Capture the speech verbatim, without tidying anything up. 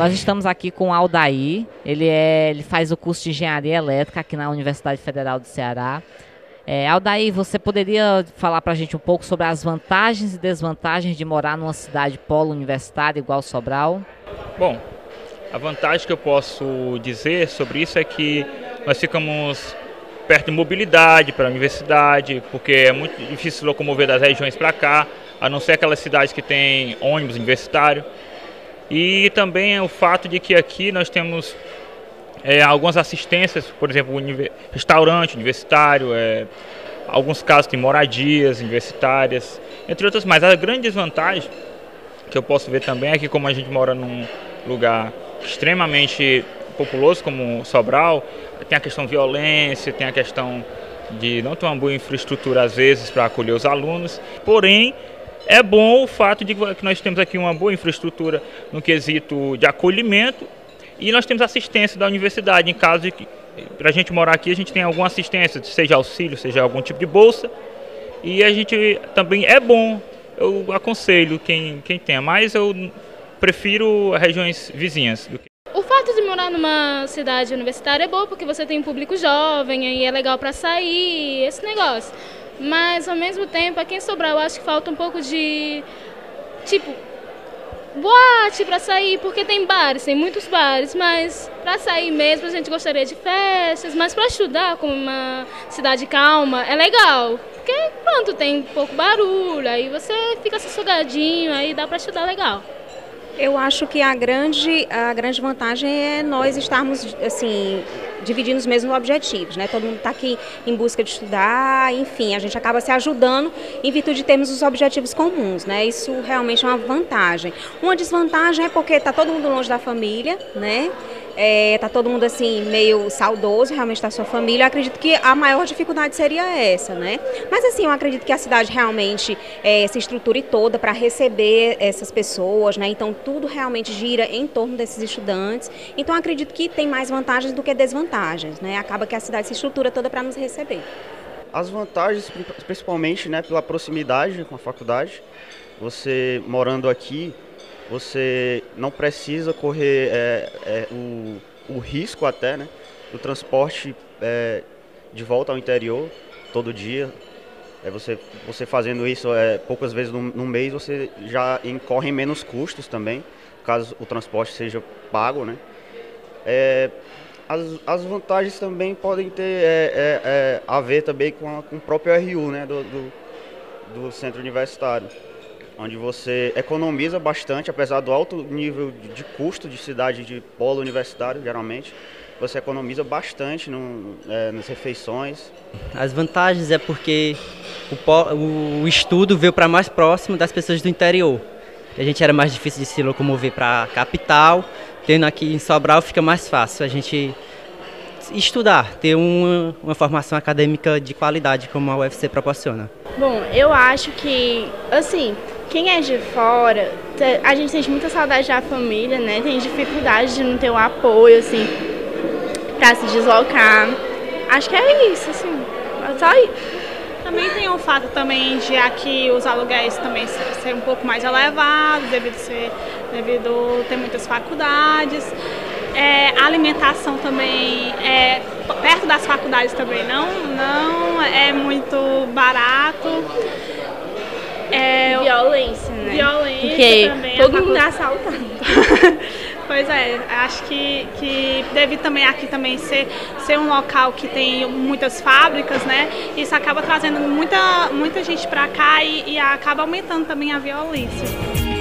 Nós estamos aqui com o Aldair, ele, é, ele faz o curso de Engenharia Elétrica aqui na Universidade Federal do Ceará. É, Aldair, você poderia falar para a gente um pouco sobre as vantagens e desvantagens de morar numa cidade polo universitária igual Sobral? Bom, a vantagem que eu posso dizer sobre isso é que nós ficamos perto de mobilidade para a universidade, porque é muito difícil se locomover das regiões para cá, a não ser aquelas cidades que têm ônibus universitário. E também é o fato de que aqui nós temos é, algumas assistências, por exemplo, restaurante universitário, é, alguns casos tem moradias universitárias, entre outras mais. A grande desvantagem que eu posso ver também é que, como a gente mora num lugar extremamente populoso como Sobral, tem a questão de violência, tem a questão de não ter uma boa infraestrutura às vezes para acolher os alunos, porém é bom o fato de que nós temos aqui uma boa infraestrutura no quesito de acolhimento e nós temos assistência da universidade em caso de que, para a gente morar aqui, a gente tem alguma assistência, seja auxílio, seja algum tipo de bolsa, e a gente também é bom, eu aconselho quem, quem tem, mas eu prefiro regiões vizinhas. Do que... O fato de morar numa cidade universitária é bom porque você tem um público jovem e é legal para sair, esse negócio. Mas, ao mesmo tempo, aqui em Sobral, eu acho que falta um pouco de, tipo, boate para sair, porque tem bares, tem muitos bares, mas para sair mesmo a gente gostaria de festas, mas para estudar como uma cidade calma é legal, porque pronto, tem pouco barulho, aí você fica sossegadinho, aí dá para estudar legal. Eu acho que a grande, a grande vantagem é nós estarmos, assim, dividindo os mesmos objetivos, né? Todo mundo está aqui em busca de estudar, enfim, a gente acaba se ajudando em virtude de termos os objetivos comuns, né? Isso realmente é uma vantagem. Uma desvantagem é porque está todo mundo longe da família, né? É, tá todo mundo assim meio saudoso realmente da sua família. Eu acredito que a maior dificuldade seria essa, né? Mas assim, eu acredito que a cidade realmente é, se estruture toda para receber essas pessoas, né? Então tudo realmente gira em torno desses estudantes. Então eu acredito que tem mais vantagens do que desvantagens, né? Acaba que a cidade se estrutura toda para nos receber. As vantagens, principalmente, né, pela proximidade com a faculdade. Você morando aqui, você não precisa correr é, é, o, o risco até, né, do transporte é, de volta ao interior todo dia. É, você, você fazendo isso é, poucas vezes no, no mês, você já incorre em menos custos também, caso o transporte seja pago, né. É, as, as vantagens também podem ter é, é, é, a ver também com, a, com o próprio R U, né, do, do, do centro universitário, onde você economiza bastante, apesar do alto nível de custo de cidade de polo universitário, geralmente, você economiza bastante no, é, nas refeições. As vantagens é porque o, o estudo veio para mais próximo das pessoas do interior. A gente era mais difícil de se locomover para a capital, tendo aqui em Sobral fica mais fácil a gente estudar, ter uma, uma formação acadêmica de qualidade como a U F C proporciona. Bom, eu acho que, assim, quem é de fora, a gente sente muita saudade da família, né? Tem dificuldade de não ter um apoio, assim, pra se deslocar. Acho que é isso, assim, é só isso. Também tem o fato também de aqui os aluguéis também ser um pouco mais elevados, devido ser, devido ter muitas faculdades. É, a alimentação também, é, perto das faculdades também não, não é muito barato. É, violência, né? Violência porque também. Todo mundo é assaltado. Pois é, acho que, que deve também aqui também ser, ser um local que tem muitas fábricas, né? Isso acaba trazendo muita, muita gente para cá e, e acaba aumentando também a violência.